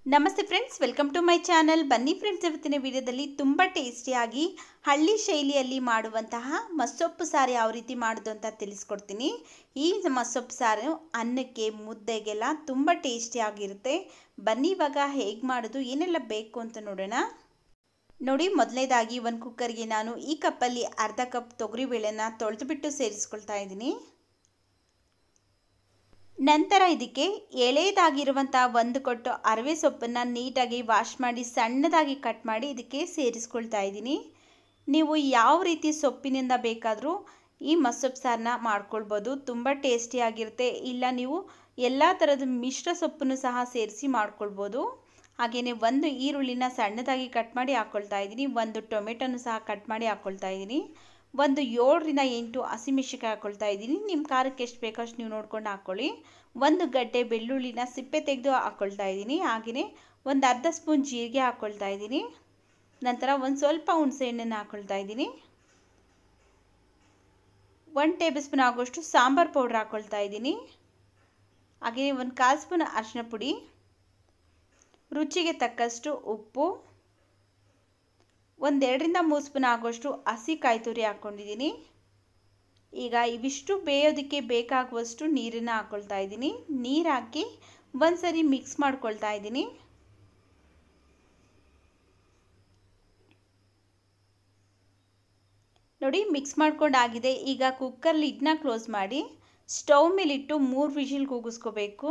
ನಮಸ್ತೆ friends, welcome to my channel. ಬನ್ನಿ friends, ಇವತ್ತಿನ ವಿಡಿಯೋದಲ್ಲಿ ತುಂಬ ಟೇಸ್ಟಿಯಾಗಿ ಹಳ್ಳಿ ಶೈಲಿಯಲ್ಲಿ ಮಾಡುವಂತಹ ಮಸ್ಸೊಪ್ಪು ಸಾರು ಯಾವ ರೀತಿ ಮಾಡೋದು ಅಂತ ತಿಳಿಸ್ಕೊಡ್ತೀನಿ. ಈ ಮಸ್ಸೊಪ್ಪು ಸಾರು ಅನ್ನಕ್ಕೆ ಮುದ್ದೆಗೆಲ್ಲ ತುಂಬ ಟೇಸ್ಟಿಯಾಗಿರುತ್ತೆ. ಬನ್ನಿ ಇವಾಗ ಹೇಗೆ ಮಾಡೋದು, ಏನೆಲ್ಲ ಬೇಕು ಅಂತ ನೋಡೋಣ. ನೋಡಿ, ಮೊದಲನೇದಾಗಿ ಒಂದು ಕುಕ್ಕರ್ಗೆ ನಾನು ಈ ಕಪ್ಪಲ್ಲಿ ಅರ್ಧ ಕಪ್ ತೊಗರಿಬೇಳೆನ ತೊಳೆದುಬಿಟ್ಟು ಸೇರಿಸ್ಕೊಳ್ತಾ ಇದ್ದೀನಿ. ನಂತರ ಇದಕ್ಕೆ ಎಳೆದಾಗಿರುವಂಥ ಒಂದು ಕೊಟ್ಟು ಅರವೆ ಸೊಪ್ಪನ್ನು ನೀಟಾಗಿ ವಾಶ್ ಮಾಡಿ ಸಣ್ಣದಾಗಿ ಕಟ್ ಮಾಡಿ ಇದಕ್ಕೆ ಸೇರಿಸ್ಕೊಳ್ತಾ ಇದ್ದೀನಿ. ನೀವು ಯಾವ ರೀತಿ ಸೊಪ್ಪಿನಿಂದ ಬೇಕಾದರೂ ಈ ಮಸ್ಸೊಪ್ಪು ಸಾರನ್ನ ಮಾಡ್ಕೊಳ್ಬೋದು, ತುಂಬ ಟೇಸ್ಟಿಯಾಗಿರುತ್ತೆ. ಇಲ್ಲ ನೀವು ಎಲ್ಲ ಥರದ ಮಿಶ್ರ ಸೊಪ್ಪನ್ನು ಸಹ ಸೇರಿಸಿ ಮಾಡ್ಕೊಳ್ಬೋದು. ಹಾಗೆಯೇ ಒಂದು ಈರುಳ್ಳಿನ ಸಣ್ಣದಾಗಿ ಕಟ್ ಮಾಡಿ ಹಾಕ್ಕೊಳ್ತಾ ಇದ್ದೀನಿ. ಒಂದು ಟೊಮೆಟೊನು ಸಹ ಕಟ್ ಮಾಡಿ ಹಾಕ್ಕೊಳ್ತಾ ಇದ್ದೀನಿ. ಒಂದು 7ರಿಂದ 8 ಹಸಿಮೆಣಸಿನಕಾಯಿ ಹಾಕ್ಕೊಳ್ತಾ ಇದ್ದೀನಿ. ನಿಮ್ಮ ಖಾರಕ್ಕೆ ಎಷ್ಟು ಬೇಕೋ ಅಷ್ಟು ನೀವು ನೋಡ್ಕೊಂಡು ಹಾಕ್ಕೊಳ್ಳಿ. ಒಂದು ಗಡ್ಡೆ ಬೆಳ್ಳುಳ್ಳಿನ ಸಿಪ್ಪೆ ತೆಗೆದು ಹಾಕ್ಕೊಳ್ತಾ ಇದ್ದೀನಿ. ಹಾಗೆಯೇ ಒಂದು ಅರ್ಧ ಸ್ಪೂನ್ ಜೀರಿಗೆ ಹಾಕ್ಕೊಳ್ತಾ ಇದ್ದೀನಿ. ನಂತರ ಒಂದು ಸ್ವಲ್ಪ ಹುಣಸೆಹಣ್ಣನ್ನು ಹಾಕ್ಕೊಳ್ತಾ ಇದ್ದೀನಿ. 1 ಟೇಬಲ್ ಸ್ಪೂನ್ ಆಗೋಷ್ಟು ಸಾಂಬಾರು ಪೌಡ್ರ್ ಹಾಕ್ಕೊಳ್ತಾ ಇದ್ದೀನಿ. ಹಾಗೆಯೇ ಒಂದು 1/4 ಸ್ಪೂನ್ ಅರಿಶಿನ ಪುಡಿ, ರುಚಿಗೆ ತಕ್ಕಷ್ಟು ಉಪ್ಪು, 1-2ರಿಂದ 3 ಸ್ಪೂನ್ ಆಗೋಷ್ಟು ಹಸಿ ಕಾಯಿ ತುರಿ ಹಾಕ್ಕೊಂಡಿದ್ದೀನಿ. ಈಗ ಇವಿಷ್ಟು ಬೇಯೋದಕ್ಕೆ ಬೇಕಾಗುವಷ್ಟು ನೀರನ್ನು ಹಾಕ್ಕೊಳ್ತಾ ಇದ್ದೀನಿ. ನೀರು ಹಾಕಿ ಒಂದ್ಸರಿ ಮಿಕ್ಸ್ ಮಾಡ್ಕೊಳ್ತಾ ಇದ್ದೀನಿ. ನೋಡಿ, ಮಿಕ್ಸ್ ಮಾಡ್ಕೊಂಡಾಗಿದೆ. ಈಗ ಕುಕ್ಕರ್ ಲಿಡ್ನ ಕ್ಲೋಸ್ ಮಾಡಿ ಸ್ಟವ್ ಮೇಲಿಟ್ಟು 3 ವಿಷಿಲ್ ಕೂಗಿಸ್ಕೋಬೇಕು.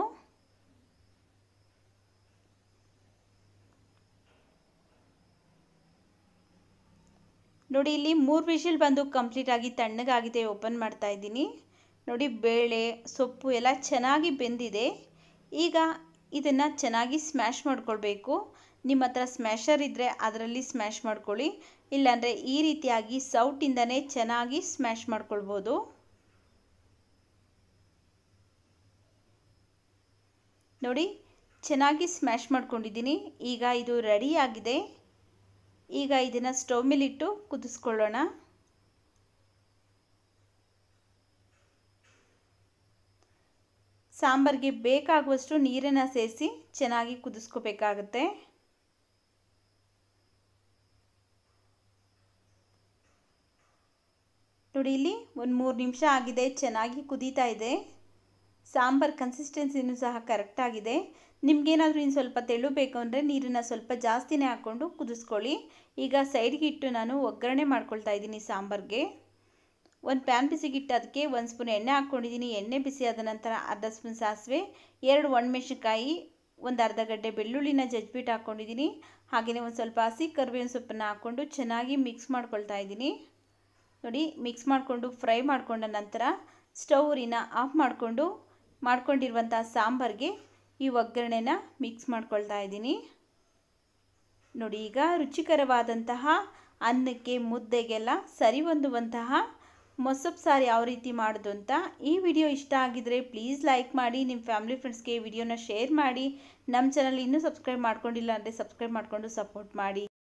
ನೋಡಿ, ಇಲ್ಲಿ 3 ವಿಷಿಲ್ ಬಂದು ಕಂಪ್ಲೀಟ್ ಆಗಿ ತಣ್ಣಗಾಗಿದೆ. ಓಪನ್ ಮಾಡ್ತಾ ಇದ್ದೀನಿ. ನೋಡಿ, ಬೇಳೆ ಸೊಪ್ಪು ಎಲ್ಲ ಚೆನ್ನಾಗಿ ಬೆಂದಿದೆ. ಈಗ ಇದನ್ನು ಚೆನ್ನಾಗಿ ಸ್ಮ್ಯಾಶ್ ಮಾಡ್ಕೊಳ್ಬೇಕು. ನಿಮ್ಮ ಹತ್ರ ಸ್ಮ್ಯಾಶರ್ ಇದ್ದರೆ ಅದರಲ್ಲಿ ಸ್ಮ್ಯಾಶ್ ಮಾಡ್ಕೊಳ್ಳಿ, ಇಲ್ಲಾಂದರೆ ಈ ರೀತಿಯಾಗಿ ಸೌಟಿಂದನೇ ಚೆನ್ನಾಗಿ ಸ್ಮ್ಯಾಶ್ ಮಾಡ್ಕೊಳ್ಬೋದು. ನೋಡಿ, ಚೆನ್ನಾಗಿ ಸ್ಮ್ಯಾಶ್ ಮಾಡ್ಕೊಂಡಿದ್ದೀನಿ. ಈಗ ಇದು ರೆಡಿಯಾಗಿದೆ. ಈಗ ಇದನ್ನು ಸ್ಟವ್ ಮೇಲಿಟ್ಟು ಕುದಿಸ್ಕೊಳ್ಳೋಣ. ಸಾಂಬಾರಿಗೆ ಬೇಕಾಗುವಷ್ಟು ನೀರನ್ನು ಸೇರಿಸಿ ಚೆನ್ನಾಗಿ ಕುದಿಸ್ಕೋಬೇಕಾಗತ್ತೆ. ನೋಡಿ, ಇಲ್ಲಿ ಒಂದು 3 ನಿಮಿಷ ಆಗಿದೆ. ಚೆನ್ನಾಗಿ ಕುದೀತಾ ಇದೆ. ಸಾಂಬಾರು ಕನ್ಸಿಸ್ಟೆನ್ಸಿನೂ ಸಹ ಕರೆಕ್ಟಾಗಿದೆ. ನಿಮಗೇನಾದರೂ ಇನ್ನು ಸ್ವಲ್ಪ ತೆಳು ಬೇಕು ಅಂದರೆ ನೀರನ್ನು ಸ್ವಲ್ಪ ಜಾಸ್ತಿನೇ ಹಾಕ್ಕೊಂಡು ಕುದಿಸ್ಕೊಳ್ಳಿ. ಈಗ ಸೈಡ್ಗೆ ಇಟ್ಟು ನಾನು ಒಗ್ಗರಣೆ ಮಾಡ್ಕೊಳ್ತಾ ಇದ್ದೀನಿ. ಸಾಂಬಾರಿಗೆ ಒಂದು ಪ್ಯಾನ್ ಬಿಸಿಗಿಟ್ಟು ಅದಕ್ಕೆ 1 ಸ್ಪೂನ್ ಎಣ್ಣೆ ಹಾಕ್ಕೊಂಡಿದ್ದೀನಿ. ಎಣ್ಣೆ ಬಿಸಿ ಆದ ನಂತರ ಅರ್ಧ ಸ್ಪೂನ್ ಸಾಸಿವೆ, 2 ಒಣಮೆಣಸಿನಕಾಯಿ, ಒಂದು ಅರ್ಧ ಗಡ್ಡೆ ಬೆಳ್ಳುಳ್ಳಿನ ಜಜ್ಜಿಬಿಟ್ಟು ಹಾಕ್ಕೊಂಡಿದ್ದೀನಿ. ಹಾಗೆಯೇ ಒಂದು ಸ್ವಲ್ಪ ಹಸಿ ಕರಿಬೇವಿನ ಸೊಪ್ಪನ್ನು ಹಾಕ್ಕೊಂಡು ಚೆನ್ನಾಗಿ ಮಿಕ್ಸ್ ಮಾಡ್ಕೊಳ್ತಾ ಇದ್ದೀನಿ. ನೋಡಿ, ಮಿಕ್ಸ್ ಮಾಡಿಕೊಂಡು ಫ್ರೈ ಮಾಡಿಕೊಂಡ ನಂತರ ಸ್ಟವ್ನ ಆಫ್ ಮಾಡಿಕೊಂಡು ಮಾಡ್ಕೊಂಡಿರುವಂಥ ಸಾಂಬಾರಿಗೆ ಈ ಒಗ್ಗರಣೆನ ಮಿಕ್ಸ್ ಮಾಡ್ಕೊಳ್ತಾ ಇದ್ದೀನಿ. ನೋಡಿ, ಈಗ ರುಚಿಕರವಾದಂತಹ ಅನ್ನಕ್ಕೆ ಮುದ್ದೆಗೆಲ್ಲ ಸರಿ ಹೊಂದುವಂತಹ ಮಸ್ಸೊಪ್ಪು ಸಾರು ಯಾವ ರೀತಿ ಮಾಡೋದು ಅಂತ. ಈ ವಿಡಿಯೋ ಇಷ್ಟ ಆಗಿದರೆ ಪ್ಲೀಸ್ ಲೈಕ್ ಮಾಡಿ, ನಿಮ್ಮ ಫ್ಯಾಮಿಲಿ ಫ್ರೆಂಡ್ಸ್ಗೆ ವಿಡಿಯೋನ ಶೇರ್ ಮಾಡಿ. ನಮ್ಮ ಚಾನಲ್ ಇನ್ನೂ ಸಬ್ಸ್ಕ್ರೈಬ್ ಮಾಡ್ಕೊಂಡಿಲ್ಲ ಅಂದರೆ ಸಬ್ಸ್ಕ್ರೈಬ್ ಮಾಡಿಕೊಂಡು ಸಪೋರ್ಟ್ ಮಾಡಿ.